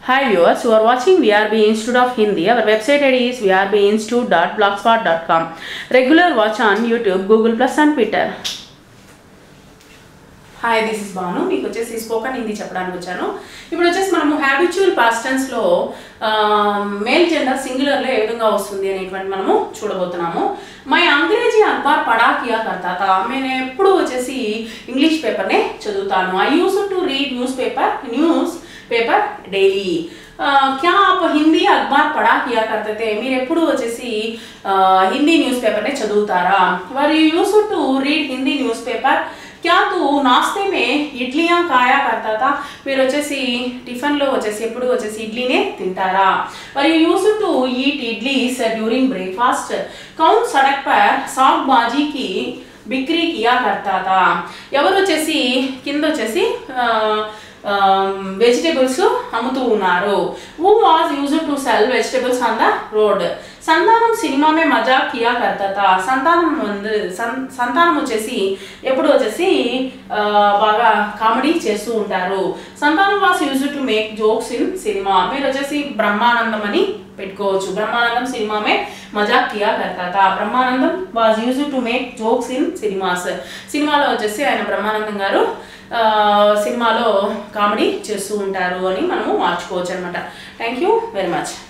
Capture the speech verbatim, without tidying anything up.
Hi viewers, you are watching V R B Institute of Hindi. Our website I D is v r b institute dot blogspot dot com. Regular watch on YouTube, Google Plus and Twitter. Hi this is Banu. మీకు వచ్చేసి spoken Hindi చెప్పడానికి వచ్చాను. ఇప్పుడు వచ్చేసి మనము habitual past టెన్స్లో male gender సింగులర్లో ఏ విధంగా వస్తుంది అనేటువంటి మనము చూడబోతున్నాము. మై అంగ్రేజీ అఖబార్ పడా కియా కర్తా తా. నేను ఎప్పుడు వచ్చేసి ఇంగ్లీష్ పేపర్నే చదువుతాను. I use to read news paper news paper daily. క్యా ఆప్ హిందీ అఖబార్ పడా కియా కర్తే తే. మీరు ఎప్పుడు వచ్చేసి హిందీ న్యూస్ పేపర్నే చదువుతారా? Were you use to read Hindi news paper. क्या तू नाश्ते में इडलियाँ खाया करता था. మీరు వచ్చేసి టిఫిన్లో వచ్చేసి ఎప్పుడు వచ్చేసి ఇడ్లీనే తింటారా? మరి you use to eat idlis during breakfast. కౌన్ సడక్ పర్ సాగ్ బాజీ కి బిక్రీ కియా కర్తా తా. ఎవరు వచ్చేసి కింద వచ్చేసి వెజిటేబుల్స్ అమ్ముతూ ఉన్నారు. Who was use to sell vegetables on the road. Santhanam సినిమామే మజాక్ కియా కర్తా తా. సంతానం సంతానం వచ్చేసి ఎప్పుడు వచ్చేసి బాగా కామెడీ చేస్తూ ఉంటారు. Santhanam was use to make jokes in cinema. మీరు వచ్చేసి బ్రహ్మానందం అని పెట్టుకోవచ్చు. బ్రహ్మానందం సినిమామే మజాక్ కియా కర్తా తా. Brahmanandam was use to make jokes in cinemas. సినిమాలో వచ్చేసి ఆయన బ్రహ్మానందం గారు సినిమాలో కామెడీ చేస్తూ ఉంటారు అని మనము మార్చుకోవచ్చు అనమాట. Thank you very much.